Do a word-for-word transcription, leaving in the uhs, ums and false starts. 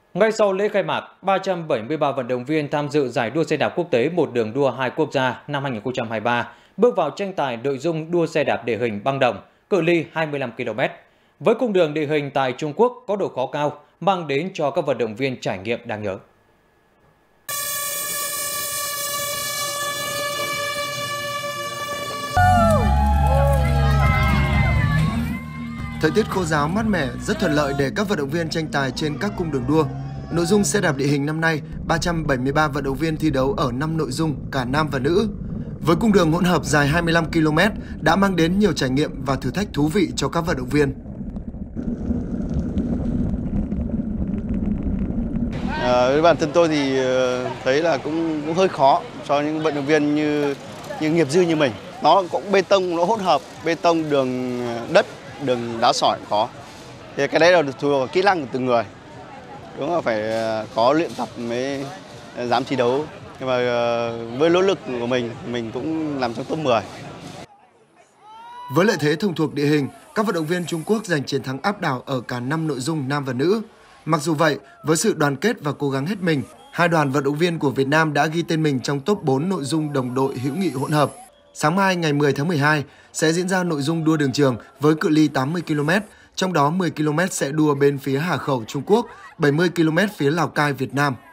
Ngay sau lễ khai mạc, ba trăm bảy mươi ba vận động viên tham dự giải đua xe đạp quốc tế một đường đua hai quốc gia năm hai nghìn không trăm hai mươi ba bước vào tranh tài nội dung đua xe đạp địa hình băng đồng, cự ly hai mươi lăm ki lô mét. Với cung đường địa hình tại Trung Quốc có độ khó cao, mang đến cho các vận động viên trải nghiệm đáng nhớ. Thời tiết khô ráo mát mẻ rất thuận lợi để các vận động viên tranh tài trên các cung đường đua. Nội dung xe đạp địa hình năm nay, ba trăm bảy mươi ba vận động viên thi đấu ở năm nội dung cả nam và nữ. Với cung đường hỗn hợp dài hai mươi lăm ki lô mét đã mang đến nhiều trải nghiệm và thử thách thú vị cho các vận động viên. À, với bản thân tôi thì thấy là cũng, cũng hơi khó cho những vận động viên như như nghiệp dư như mình. Nó cũng bê tông, nó hỗn hợp, bê tông đường đất, đường đá sỏi khó. Thì cái đấy là thuộc vào kỹ năng của từng người. Đúng là phải có luyện tập mới dám thi đấu. Nhưng mà với nỗ lực của mình, mình cũng nằm trong top mười. Với lợi thế thông thuộc địa hình, các vận động viên Trung Quốc giành chiến thắng áp đảo ở cả năm nội dung nam và nữ. Mặc dù vậy, với sự đoàn kết và cố gắng hết mình, hai đoàn vận động viên của Việt Nam đã ghi tên mình trong top bốn nội dung đồng đội hữu nghị hỗn hợp. Sáng mai ngày mười tháng mười hai sẽ diễn ra nội dung đua đường trường với cự ly tám mươi ki lô mét, trong đó mười ki lô mét sẽ đua bên phía Hà Khẩu Trung Quốc, bảy mươi ki lô mét phía Lào Cai Việt Nam.